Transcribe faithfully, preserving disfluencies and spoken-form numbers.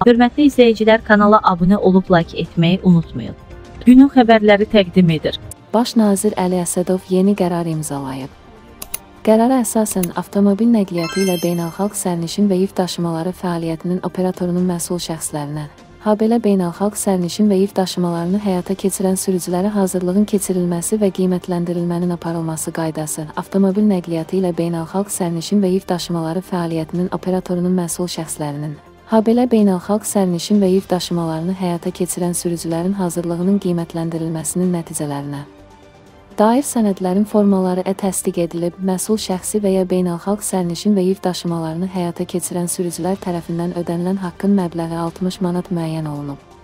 Hörmətli izləyicilər, kanala abunə olub like etməyi unutmayın. Günün xəbərləri təqdim edir. Baş nazir Əli Əsədov yeni qərar imzalayıb. Qərara əsasən avtomobil nəqliyyatı ilə beynəlxalq sərnişin və yük daşımaları fəaliyyətinin operatorunun məsul şəxslərinə, habelə beynəlxalq sərnişin və yük daşımalarını həyata keçirən sürücülərə hazırlığın keçirilməsi və qiymətləndirilmənin aparılması qaydası, avtomobil nəqliyyatı ilə beynəlxalq sərnişin və yük daşımaları fəaliyyətinin operatorunun məsul şəxslərinin, habelə beynəlxalq sərnişin və yük daşımalarını həyata keçirən sürücülərin hazırlığının qiymətləndirilməsinin nəticələrinə dair sənədlərin formaları ə təsdiq edilib, məsul şəxsi və ya beynəlxalq sərnişin və yük daşımalarını həyata keçirən sürücülər tərəfindən ödənilən haqqın məbləği altmış manat müəyyən olunub.